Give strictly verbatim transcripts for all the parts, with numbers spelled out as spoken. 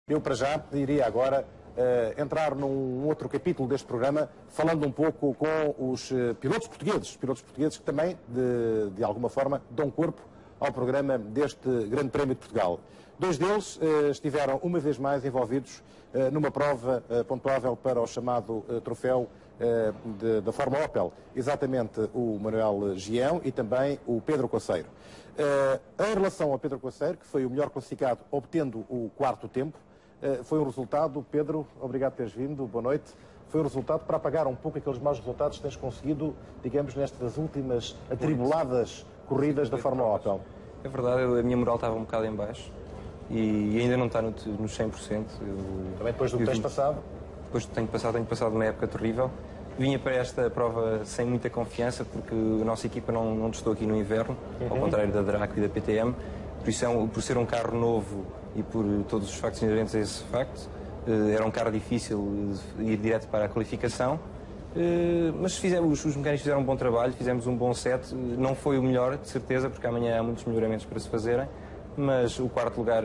Eu, para já, iria agora uh, entrar num outro capítulo deste programa, falando um pouco com os uh, pilotos portugueses, pilotos portugueses que também, de, de alguma forma, dão corpo ao programa deste Grande Prémio de Portugal. Dois deles uh, estiveram, uma vez mais, envolvidos uh, numa prova uh, pontuável para o chamado uh, troféu uh, de, da Fórmula Opel, exatamente o Manuel Gião e também o Pedro Coceiro. Uh, em relação ao Pedro Coceiro, que foi o melhor classificado, obtendo o quarto tempo, Uh, foi um resultado, Pedro, obrigado por teres vindo, boa noite, foi um resultado para apagar um pouco aqueles maus resultados que tens conseguido, digamos, nestas últimas atribuladas corridas da Fórmula Opel. É verdade, eu, a minha moral estava um bocado em baixo e ainda não está no, no cem por cento. Eu, Também depois do que tens passado? Depois do que tenho passado, tenho passado uma época terrível. Vinha para esta prova sem muita confiança, porque a nossa equipa não, não testou aqui no inverno, uhum. ao contrário da Draco e da P T M. Por isso, é um, por ser um carro novo e por todos os factos inerentes a esse facto, era um carro difícil ir direto para a qualificação, mas fizemos, os mecânicos fizeram um bom trabalho, fizemos um bom set. Não foi o melhor, de certeza, porque amanhã há muitos melhoramentos para se fazerem, mas o quarto lugar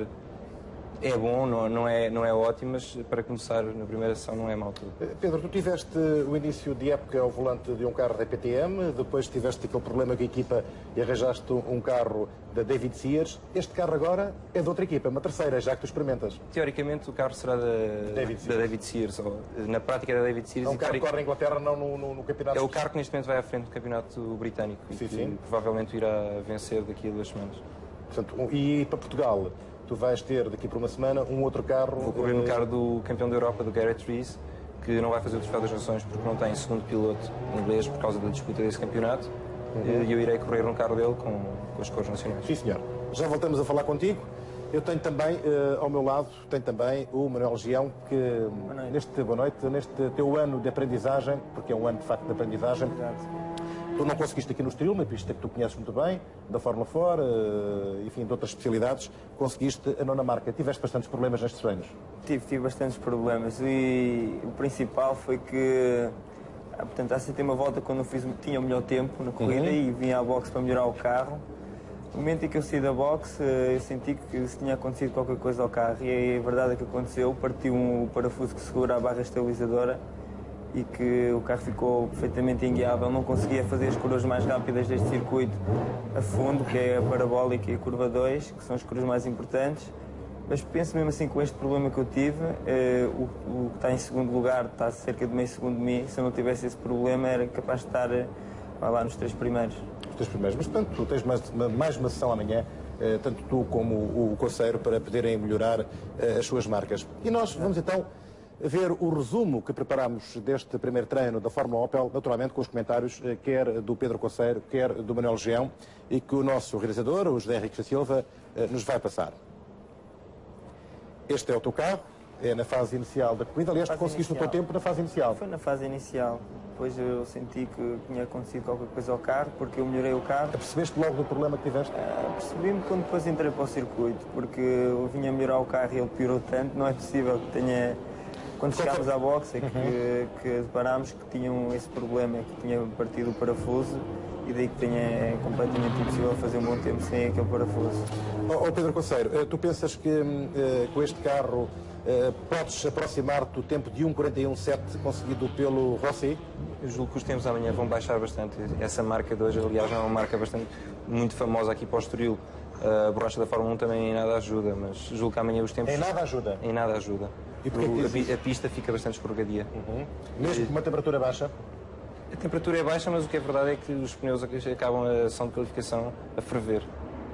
é bom, não, não, é, não é ótimo, mas para começar na primeira sessão não é mau tudo. Pedro, tu tiveste o início de época ao volante de um carro da P T M, depois tiveste aquele problema com a equipa e arranjaste um carro da David Sears. Este carro agora é de outra equipa, uma terceira, já que tu experimentas. Teoricamente o carro será da David Sears, da David Sears ou, na prática é da David Sears. É um carro que corre na Inglaterra, não no, no, no campeonato. É o carro que neste momento vai à frente do campeonato britânico sim, e que sim. provavelmente irá vencer daqui a duas semanas. Portanto, e para Portugal? Tu vais ter, daqui por uma semana, um outro carro... Vou correr no carro do campeão da Europa, do Garrett Rees, que não vai fazer o Troféu das Nações porque não tem segundo piloto inglês por causa da disputa desse campeonato. Uhum. E eu irei correr no carro dele com, com as cores nacionais. Sim, senhor. Já voltamos a falar contigo. Eu tenho também, uh, ao meu lado, tenho também o Manuel Gião, que boa neste, boa noite, neste teu ano de aprendizagem, porque é um ano de facto de aprendizagem, Exato. Tu não conseguiste aqui no Estoril, uma pista que tu conheces muito bem, da Fórmula quatro, uh, enfim, de outras especialidades, conseguiste a nona marca. Tiveste bastantes problemas nestes treinos? Tive, tive bastantes problemas e o principal foi que, ah, portanto, há sempre uma volta quando eu fiz, tinha o melhor tempo na corrida uhum. e vim à boxe para melhorar o carro. No momento em que eu saí da boxe, eu senti que se tinha acontecido qualquer coisa ao carro e a verdade é que aconteceu, partiu um parafuso que segura a barra estabilizadora e que o carro ficou perfeitamente inguiável, não conseguia fazer as curvas mais rápidas deste circuito a fundo, que é a parabólica e a curva dois, que são as curvas mais importantes. Mas penso mesmo assim, com este problema que eu tive, eh, o, o que está em segundo lugar está a cerca de meio segundo de mim. Se eu não tivesse esse problema, era capaz de estar eh, lá nos três primeiros. Os três primeiros, mas portanto, tu tens mais, mais uma sessão amanhã, eh, tanto tu como o, o Coceiro, para poderem melhorar eh, as suas marcas. E nós vamos então ver o resumo que preparamos deste primeiro treino da Fórmula Opel, naturalmente com os comentários eh, quer do Pedro Coceiro, quer do Manuel Gião, e que o nosso realizador, o José Henrique Silva, eh, nos vai passar. Este é o teu carro, é na fase inicial da corrida. Aliás, tu conseguiste inicial. o teu tempo na fase inicial. Foi na fase inicial. Depois eu senti que tinha acontecido qualquer coisa ao carro, porque eu melhorei o carro. Percebeste logo do problema que tiveste? Uh, Percebi-me quando depois entrei para o circuito, porque eu vinha a melhorar o carro e ele piorou tanto, não é possível que tenha... Quando chegámos à boxe é que, uhum. que deparámos que tinham esse problema, que tinha partido o parafuso e daí que tenha, é completamente impossível fazer um bom tempo sem aquele parafuso. Oh, oh Pedro Coceiro, tu pensas que uh, com este carro uh, podes aproximar-te do tempo de um quarenta e um sete conseguido pelo Rossi? Eu julgo que os tempos amanhã vão baixar bastante. Essa marca de hoje, aliás, é uma marca bastante muito famosa aqui para o Estoril. A borracha da Fórmula um também em nada ajuda, mas julgo que amanhã os tempos... Em nada ajuda? Em nada ajuda. E porquê a, a pista fica bastante escorregadia. Uhum. Mesmo com uma temperatura baixa? A temperatura é baixa, mas o que é verdade é que os pneus acabam a sessão de qualificação a ferver.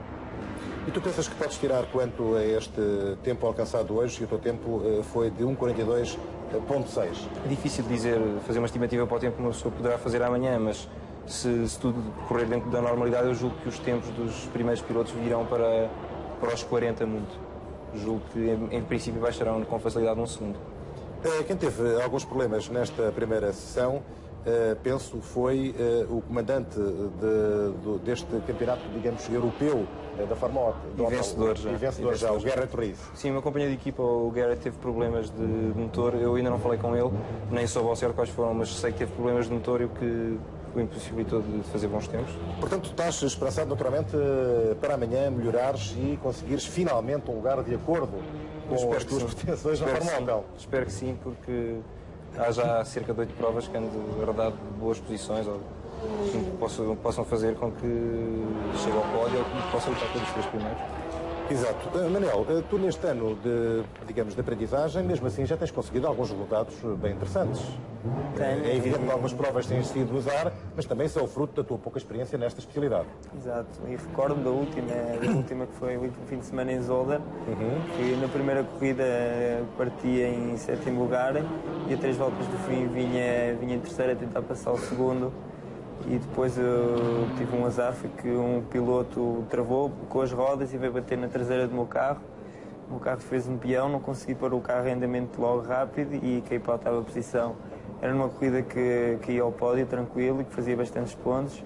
E tu pensas que podes tirar quanto a este tempo alcançado hoje, e o teu tempo foi de um quarenta e dois ponto seis? É difícil dizer, fazer uma estimativa para o tempo que uma pessoa poderá fazer amanhã, mas se, se tudo correr dentro da normalidade, eu julgo que os tempos dos primeiros pilotos virão para, para os quarenta muito. Julgo que, em, em princípio, baixarão com facilidade um segundo. Quem teve alguns problemas nesta primeira sessão, penso, foi o comandante de, de, deste campeonato, digamos, europeu da Fórmula um. E vencedor já. E vencedor já, o Garrett Rees. Sim, o meu companheiro de equipa, o Garrett, teve problemas de motor. Eu ainda não falei com ele, nem soube ao certo quais foram, mas sei que teve problemas de motor e o que o impossibilitou de fazer bons tempos. Portanto, estás esperançado naturalmente para amanhã melhorares e conseguires finalmente um lugar de acordo com espero as tuas pretensões na Espero que Fórmula sim. Opel. Espero que sim, porque há já cerca de oito provas que ando herdado de boas posições, ou que possam, possam fazer com que chegue ao pódio ou que possa lutar pelos três primeiros. Exato. Uh, Manel, uh, tu neste ano de, digamos, de aprendizagem, mesmo assim já tens conseguido alguns resultados bem interessantes. Tenho, é evidente e... que algumas provas tens sido usar, mas também são o fruto da tua pouca experiência nesta especialidade. Exato, e recordo da última, da última que foi o último fim de semana em Zolder, Uhum. que na primeira corrida partia em sétimo lugar e a três voltas do fim vinha, vinha em terceiro a tentar passar o segundo. E depois eu tive um azar, foi que um piloto travou com as rodas e veio bater na traseira do meu carro. O meu carro fez um peão, não consegui pôr o carro em andamento logo rápido e caí para a oitava posição. Era numa corrida que, que ia ao pódio tranquilo e que fazia bastantes pontos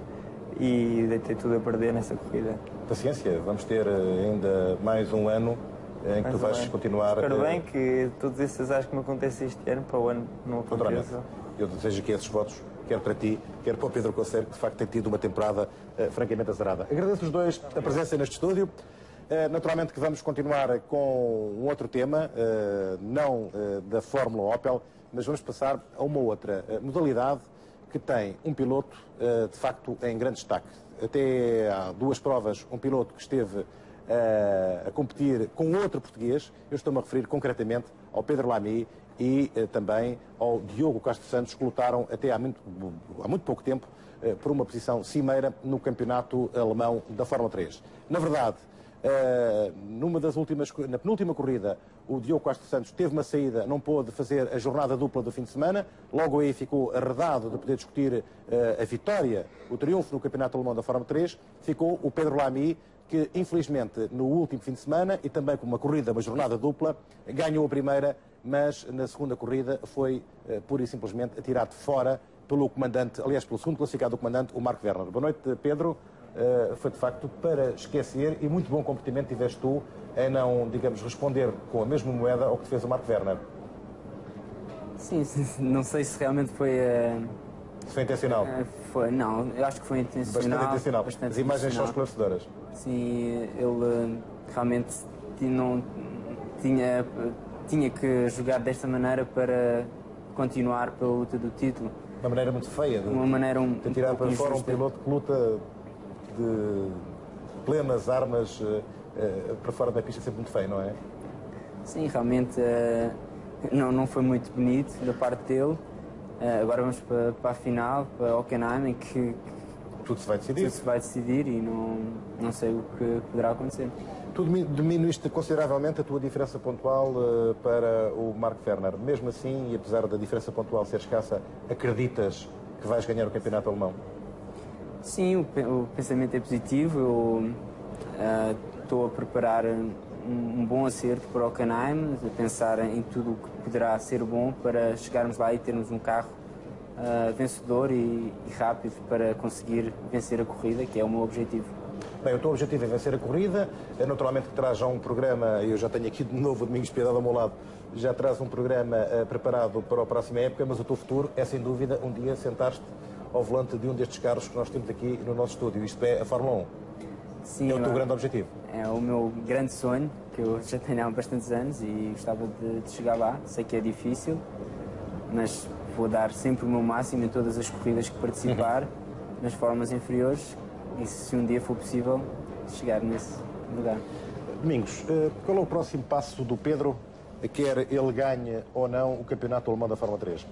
e deitei tudo a perder nessa corrida. Paciência, vamos ter ainda mais um ano em que tu vais continuar... Espero bem que todos esses azares que me acontecem este ano, para o ano não aconteçam. Eu desejo que esses votos, quer para ti, quer para o Pedro Conceiro, que de facto tem tido uma temporada uh, francamente azarada. Agradeço os dois a presença neste estúdio. Uh, naturalmente que vamos continuar com um outro tema, uh, não uh, da Fórmula Opel, mas vamos passar a uma outra uh, modalidade que tem um piloto, uh, de facto, em grande destaque. Até há duas provas, um piloto que esteve uh, a competir com outro português. Eu estou-me a referir concretamente ao Pedro Lamy e uh, também ao Diogo Castro Santos, que lutaram até há muito, há muito pouco tempo uh, por uma posição cimeira no campeonato alemão da Fórmula três. Na verdade, uh, numa das últimas, na penúltima corrida, o Diogo Castro Santos teve uma saída, não pôde fazer a jornada dupla do fim de semana, logo aí ficou arredado de poder discutir uh, a vitória, o triunfo no campeonato alemão da Fórmula três, ficou o Pedro Lamy, que infelizmente no último fim de semana, e também com uma corrida, uma jornada dupla, ganhou a primeira, mas na segunda corrida foi uh, pura e simplesmente atirado fora pelo comandante, aliás, pelo segundo classificado do comandante, o Mark Webber. Boa noite, Pedro. Uh, foi de facto para esquecer e muito bom comportamento tiveste tu em não, digamos, responder com a mesma moeda ao que te fez o Mark Webber. Sim, não sei se realmente foi... Uh, se foi intencional? Uh, foi, não, eu acho que foi intencional. Bastante intencional. Bastante As imagens são esclarecedoras. Sim, ele uh, realmente não, tinha, tinha que jogar desta maneira para continuar pela luta do título. Uma maneira muito feia de, uma maneira um, de tirar um para fora um piloto que luta de plenas armas uh, uh, para fora da pista, sempre muito feio, não é? Sim, realmente uh, não, não foi muito bonito da parte dele. Uh, agora vamos para, para a final, para Hockenheim, em que, que tudo se vai decidir. Tudo se vai decidir e não, não sei o que poderá acontecer. Tu diminuíste consideravelmente a tua diferença pontual uh, para o Mark Webber. Mesmo assim, e apesar da diferença pontual ser escassa, acreditas que vais ganhar o campeonato alemão? Sim, o, o pensamento é positivo. Eu estou uh, a preparar um, um bom acerto para Hockenheim, a pensar em tudo o que poderá ser bom para chegarmos lá e termos um carro uh, vencedor e, e rápido para conseguir vencer a corrida, que é o meu objetivo. Bem, o teu objetivo é vencer a corrida, naturalmente que traz já um programa, eu já tenho aqui de novo o Domingos Piedade ao meu lado, já traz um programa uh, preparado para a próxima época, mas o teu futuro é sem dúvida um dia sentar-te ao volante de um destes carros que nós temos aqui no nosso estúdio, isto é a Fórmula um. Sim, é o teu grande objetivo? É o meu grande sonho, que eu já tenho há bastantes anos e gostava de, de chegar lá. Sei que é difícil, mas vou dar sempre o meu máximo em todas as corridas que participar, uhum. nas formas inferiores, e se um dia for possível, chegar nesse lugar. Domingos, qual é o próximo passo do Pedro, quer ele ganhe ou não o campeonato alemão da Fórmula três?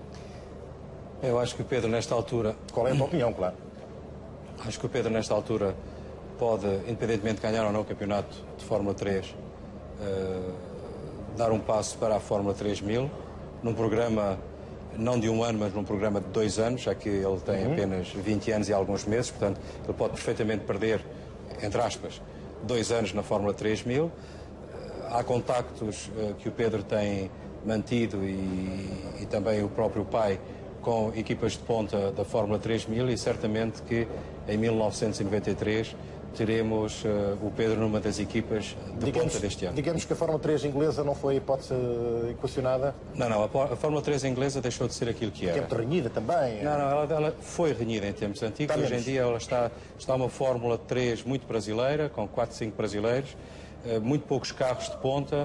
Eu acho que o Pedro, nesta altura... Qual é a tua opinião, claro? Acho que o Pedro, nesta altura, pode, independentemente de ganhar ou não o campeonato de Fórmula três, uh, dar um passo para a Fórmula três mil, num programa, não de um ano, mas num programa de dois anos, já que ele tem uhum. apenas vinte anos e alguns meses, portanto, ele pode perfeitamente perder, entre aspas, dois anos na Fórmula três mil. Uh, há contactos uh, que o Pedro tem mantido e, e também o próprio pai com equipas de ponta da Fórmula três mil e certamente que em mil novecentos e noventa e três teremos uh, o Pedro numa das equipas de digamos, ponta deste ano. Digamos que a Fórmula três inglesa não foi hipótese equacionada? Não, não, a, a Fórmula três inglesa deixou de ser aquilo que era. Que é muito renhida também. Não, não, ela, ela foi renhida em tempos antigos. Está Hoje menos. em dia ela está, está uma Fórmula três muito brasileira, com quatro, cinco brasileiros, uh, muito poucos carros de ponta,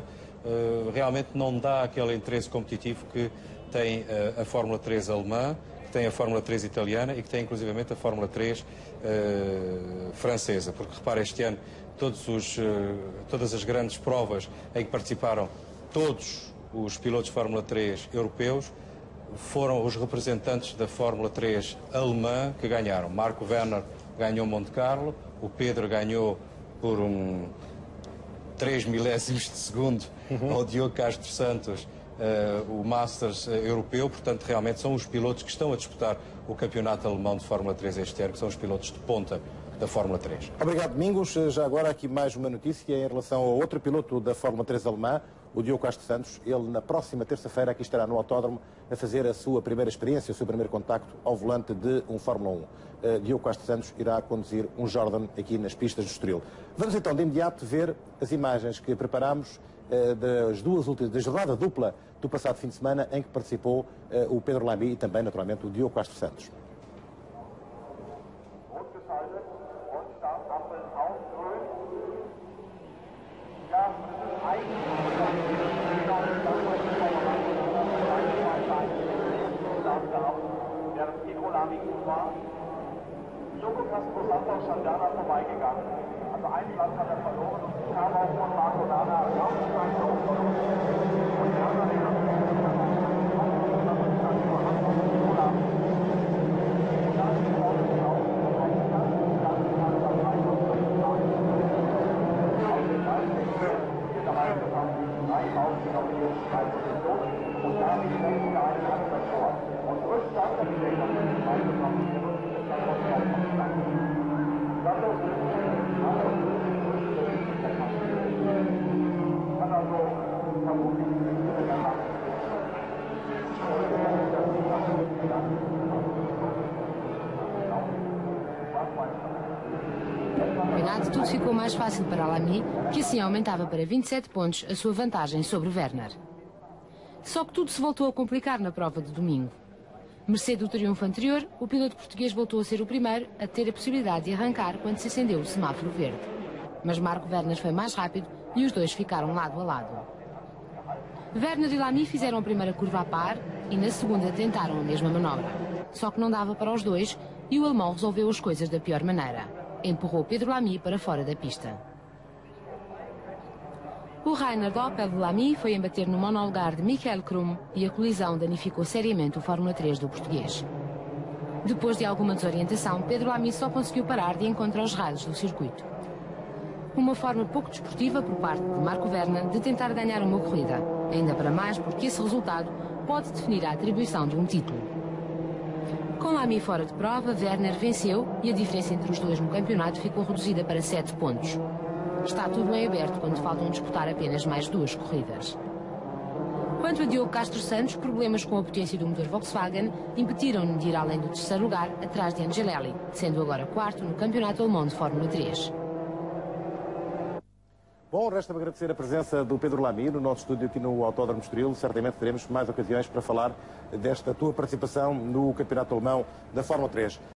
uh, realmente não dá aquele interesse competitivo que tem uh, a Fórmula três alemã, que tem a Fórmula três italiana e que tem inclusivamente a Fórmula três uh, francesa. Porque repara, este ano todos os, uh, todas as grandes provas em que participaram todos os pilotos de Fórmula três europeus foram os representantes da Fórmula três alemã que ganharam. Marco Werner ganhou Monte Carlo, o Pedro ganhou por um três milésimos de segundo uhum. ao Diogo Castro Santos uh, o Masters uh, europeu. Portanto, realmente são os pilotos que estão a disputar o campeonato alemão de Fórmula três este ano, que são os pilotos de ponta da Fórmula três. Obrigado, Domingos. Já agora aqui mais uma notícia em relação ao outro piloto da Fórmula três alemã, o Diogo Castro Santos. Ele, na próxima terça-feira, aqui estará no autódromo a fazer a sua primeira experiência, o seu primeiro contacto ao volante de um Fórmula um. Uh, Diogo Castro Santos irá conduzir um Jordan aqui nas pistas do Estoril. Vamos então de imediato ver as imagens que preparámos uh, das duas últimas, da jornada dupla do passado fim de semana, em que participou uh, o Pedro Lamy e também, naturalmente, o Diogo Castro Santos. Diogo Castro Santos an Werner vorbeigegangen. Also ein Platz hat er verloren und kam auch von Marco Werner raus. Und Werner den und da die Längste einen hat verloren. Und Rückstand der campeonato, tudo ficou mais fácil para Lamy, que assim aumentava para vinte e sete pontos a sua vantagem sobre Werner. Só que tudo se voltou a complicar na prova de domingo. Mercê do triunfo anterior, o piloto português voltou a ser o primeiro a ter a possibilidade de arrancar quando se acendeu o semáforo verde. Mas Marco Werner foi mais rápido e os dois ficaram lado a lado. Werner e Lamy fizeram a primeira curva a par e na segunda tentaram a mesma manobra. Só que não dava para os dois e o alemão resolveu as coisas da pior maneira. Empurrou Pedro Lamy para fora da pista. O Rainer Doppel de Lamy foi embater no monolugar de Michael Krum e a colisão danificou seriamente o Fórmula três do português. Depois de alguma desorientação, Pedro Lamy só conseguiu parar de encontro aos raios do circuito. Uma forma pouco desportiva por parte de Marco Werner de tentar ganhar uma corrida, ainda para mais porque esse resultado pode definir a atribuição de um título. Com Lamy fora de prova, Werner venceu e a diferença entre os dois no campeonato ficou reduzida para sete pontos. Está tudo em aberto quando faltam disputar apenas mais duas corridas. Quanto a Diogo Castro Santos, problemas com a potência do motor Volkswagen impediram-no de ir além do terceiro lugar, atrás de Angelelli, sendo agora quarto no campeonato alemão de Fórmula três. Bom, resta-me agradecer a presença do Pedro Lamy no nosso estúdio aqui no Autódromo Estoril. Certamente teremos mais ocasiões para falar desta tua participação no campeonato alemão da Fórmula três.